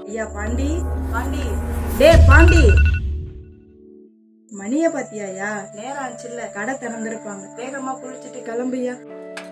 ஐயா பாண்டி, பாண்டி, டே பாண்டி, மணிய பாத்தியாயா? நேரம் ஆச்சுல்ல, கடை திறந்திருப்பாங்க, வேகமா குளிச்சுட்டு கிளம்பியா.